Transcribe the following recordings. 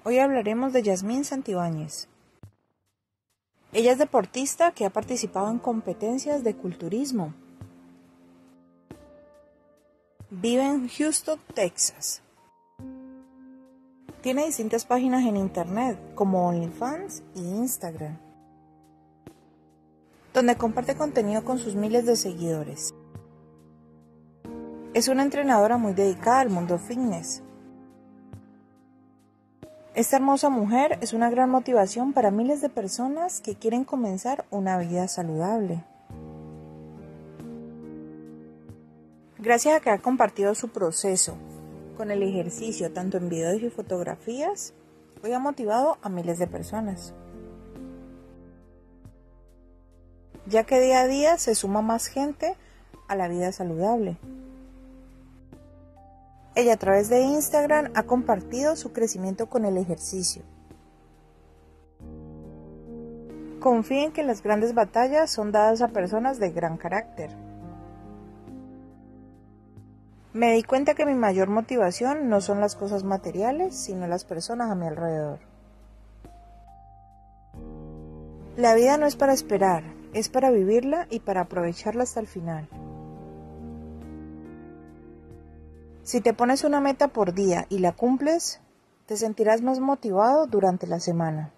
Hoy hablaremos de Yasmín Santibáñez. Ella es deportista que ha participado en competencias de culturismo. Vive en Houston, Texas. Tiene distintas páginas en internet como OnlyFans e Instagram, donde comparte contenido con sus miles de seguidores. Es una entrenadora muy dedicada al mundo fitness. Esta hermosa mujer es una gran motivación para miles de personas que quieren comenzar una vida saludable. Gracias a que ha compartido su proceso con el ejercicio tanto en videos y fotografías, hoy ha motivado a miles de personas, ya que día a día se suma más gente a la vida saludable. Ella a través de Instagram ha compartido su crecimiento con el ejercicio. Confíen que las grandes batallas son dadas a personas de gran carácter. Me di cuenta que mi mayor motivación no son las cosas materiales, sino las personas a mi alrededor. La vida no es para esperar, es para vivirla y para aprovecharla hasta el final. Si te pones una meta por día y la cumples, te sentirás más motivado durante la semana.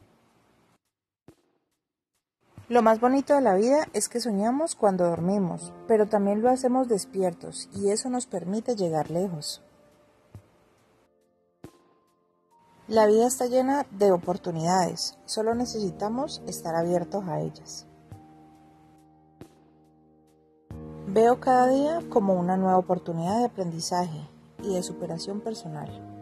Lo más bonito de la vida es que soñamos cuando dormimos, pero también lo hacemos despiertos y eso nos permite llegar lejos. La vida está llena de oportunidades, solo necesitamos estar abiertos a ellas. Veo cada día como una nueva oportunidad de aprendizaje y de superación personal.